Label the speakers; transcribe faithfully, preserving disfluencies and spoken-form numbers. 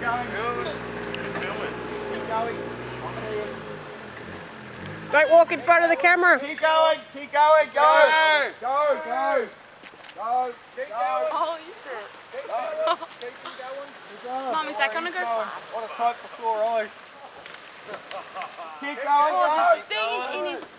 Speaker 1: going. Keep going.
Speaker 2: Don't walk in front of the camera.
Speaker 1: Keep going. Keep going. Go. Go. Go. Go.
Speaker 3: Keep going. Oh, you said.
Speaker 1: Keep going. Keep going.
Speaker 3: Mum, is that gonna go flat?
Speaker 1: What a sight for sore eyes. Keep going.
Speaker 3: Oh,
Speaker 1: Go.
Speaker 3: the thing is in his